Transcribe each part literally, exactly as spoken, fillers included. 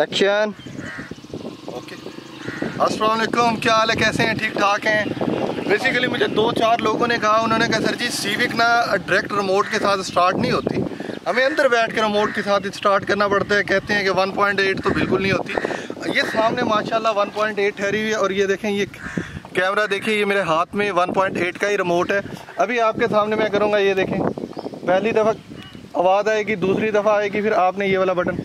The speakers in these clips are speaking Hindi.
एक्शन। ओके, अस्सलाम वालेकुम, क्या हाल है, कैसे हैं, ठीक ठाक हैं। बेसिकली मुझे दो चार लोगों ने कहा, उन्होंने कहा सर जी सिविक ना डायरेक्ट रिमोट के साथ स्टार्ट नहीं होती, हमें अंदर बैठ कर रिमोट के साथ स्टार्ट करना पड़ता है। कहते हैं कि वन पॉइंट एट तो बिल्कुल नहीं होती। ये सामने माशाल्लाह वन पॉइंट एट ठहरी हुई है और ये देखें, ये कैमरा देखिए, ये मेरे हाथ में वन पॉइंट एट का ही रिमोट है। अभी आपके सामने मैं करूँगा, ये देखें, पहली दफ़ा आवाज़ आएगी, दूसरी दफ़ा आएगी, फिर आपने ये वाला बटन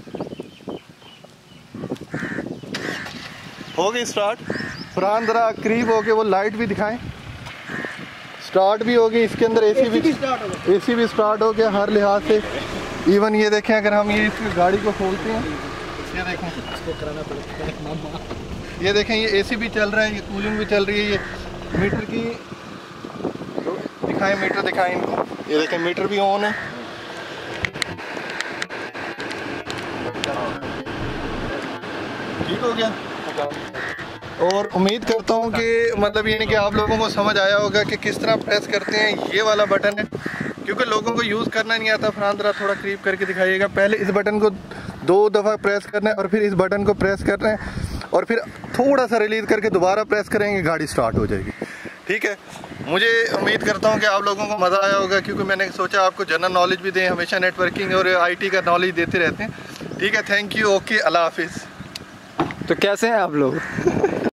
हो गई स्टार्ट। फरहान ज़रा करीब हो के वो लाइट भी दिखाएं। स्टार्ट भी होगी, इसके अंदर एसी भी एसी भी स्टार्ट हो गया हर लिहाज से। इवन ये देखें, अगर हम ये इस गाड़ी को खोलते हैं, ये देखें, ये देखें, ये एसी भी चल रहा है, ये कूलिंग भी चल रही है। ये मीटर की दिखाएं, मीटर दिखाएं इनको, ये देखें मीटर भी ऑन है। ठीक हो गया। और उम्मीद करता हूँ कि मतलब ये नहीं कि आप लोगों को समझ आया होगा कि किस तरह प्रेस करते हैं। ये वाला बटन है, क्योंकि लोगों को यूज़ करना नहीं आता। फरहान जरा थोड़ा करीब करके दिखाइएगा। पहले इस बटन को दो दफ़ा प्रेस करना है और फिर इस बटन को प्रेस करना है और फिर थोड़ा सा रिलीज़ करके दोबारा प्रेस करेंगे, गाड़ी स्टार्ट हो जाएगी। ठीक है, मुझे उम्मीद करता हूँ कि आप लोगों को मज़ा आया होगा, क्योंकि मैंने सोचा आपको जनरल नॉलेज भी दें, हमेशा नेटवर्किंग और आई टी का नॉलेज देते रहते हैं। ठीक है, थैंक यू, ओके, अल्लाह हाफिज़। तो कैसे हैं आप लोग?